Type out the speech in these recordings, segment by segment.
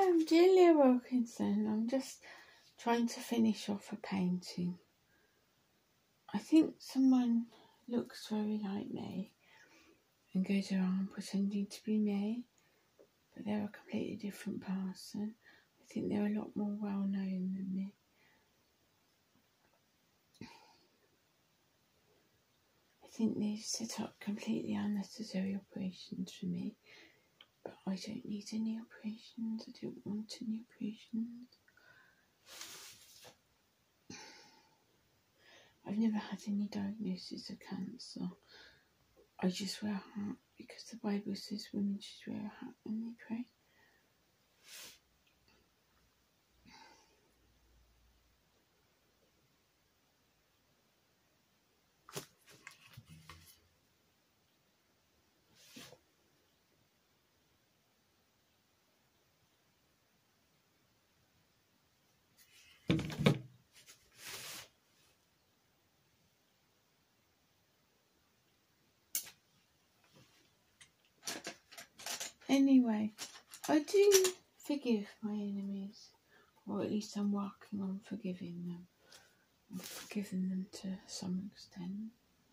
I'm Julia Wilkinson. I'm just trying to finish off a painting. I think someone looks very like me and goes around pretending to be me, but they're a completely different person. I think they're a lot more well known than me. I think they set up completely unnecessary operations for me, but I don't need any operations. I don't want any operations. I've never had any diagnosis of cancer. I just wear a hat because the Bible says women should wear a hat when they pray. Anyway, I do forgive my enemies, or at least I'm working on forgiving them. I'm forgiving them to some extent.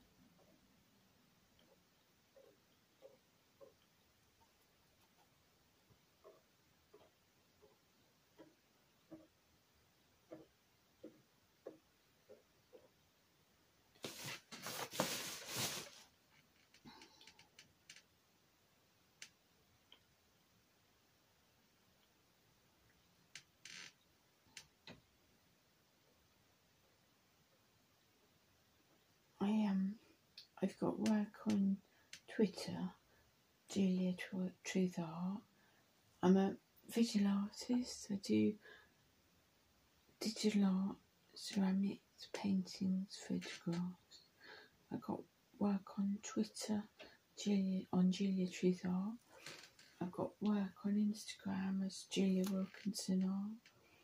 I've got work on Twitter, Julia Truth Art. I'm a visual artist. I do digital art, ceramics, paintings, photographs. I've got work on Twitter, Julia Truth Art. I've got work on Instagram as Julia Wilkinson Art.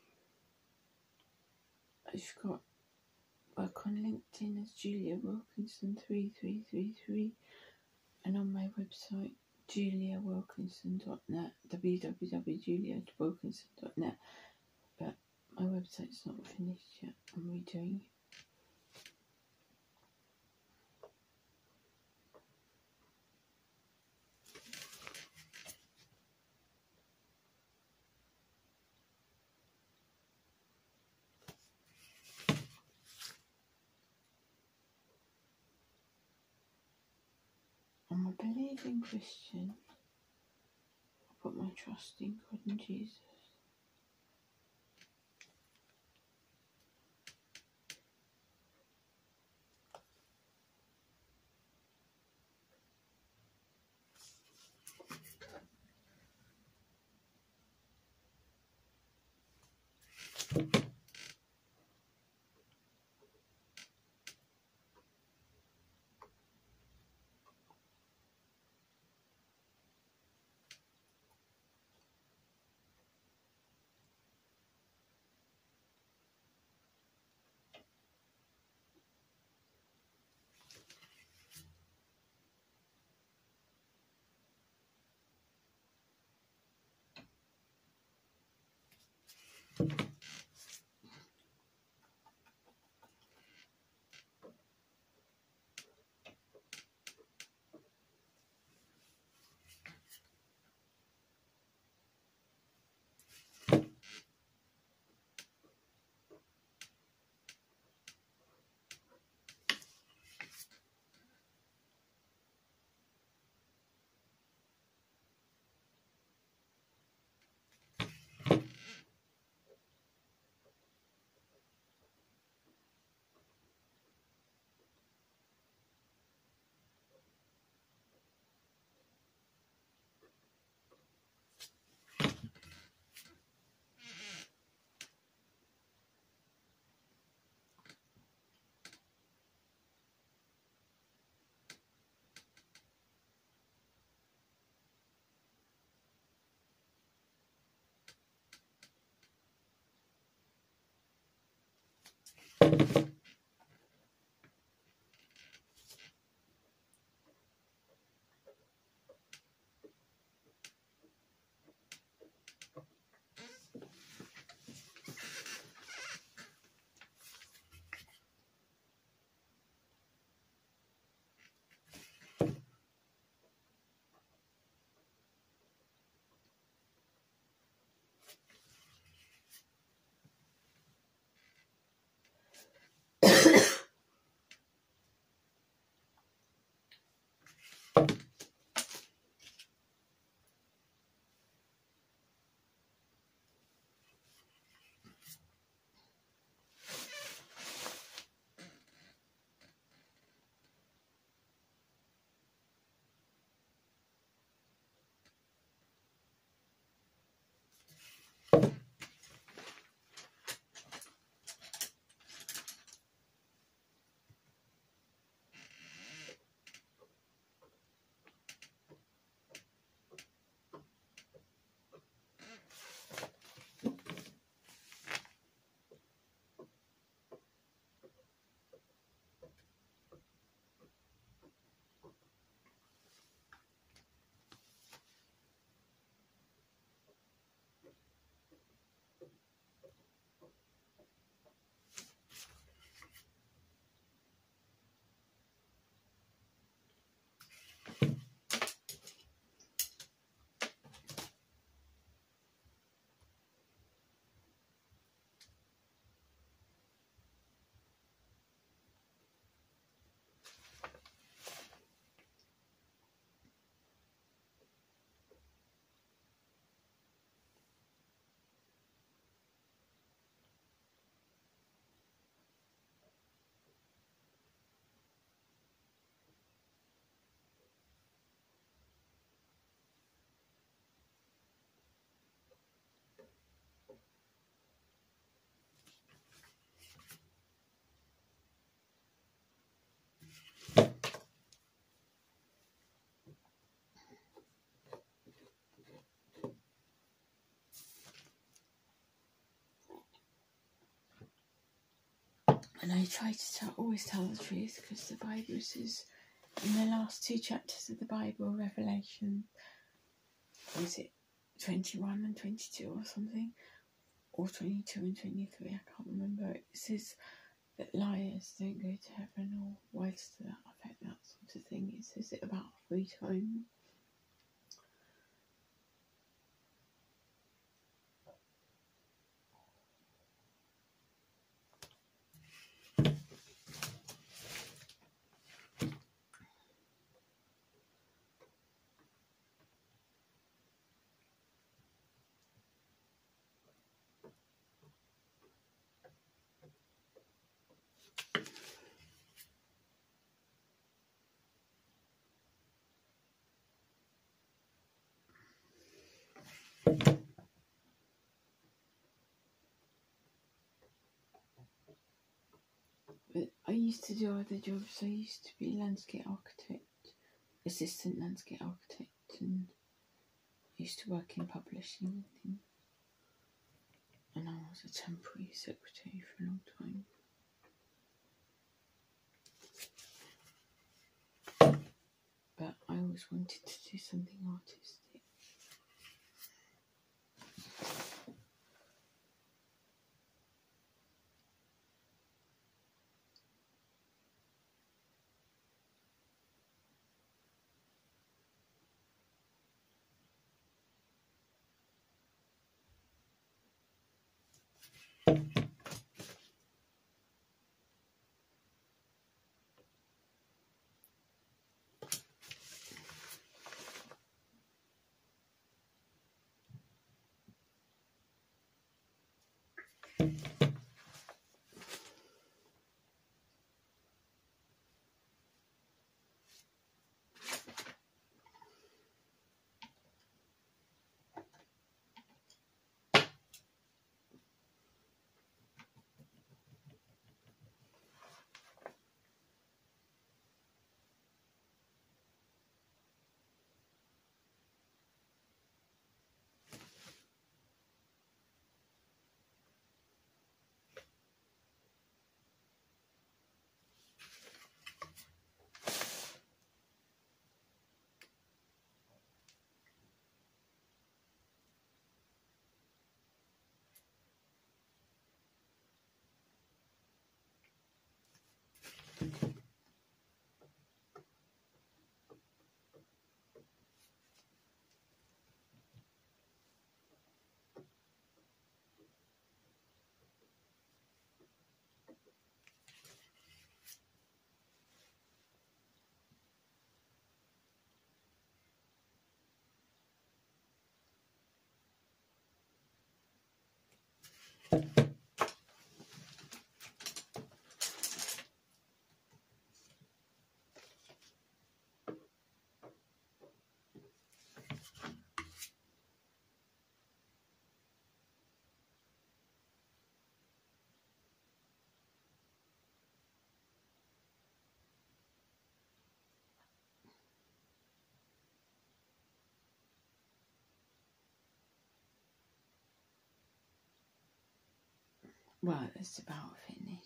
I've got work on LinkedIn as Julia Wilkinson 3333, and on my website juliawilkinson.net, www.juliawilkinson.net, but my website's not finished yet. I'm redoing it. I'm a believing Christian. I put my trust in God and Jesus. And I try to always tell the truth, because the Bible says in the last 2 chapters of the Bible, Revelation, was it 21 and 22 or something? Or 22 and 23, I can't remember. It says that liars don't go to heaven, or words to that effect, that sort of thing. It says it about 3 times. But I used to do other jobs. I used to be landscape architect, assistant landscape architect, and I used to work in publishing and things. And I was a temporary secretary for a long time. But I always wanted to do something artistic. Well, it's about finished.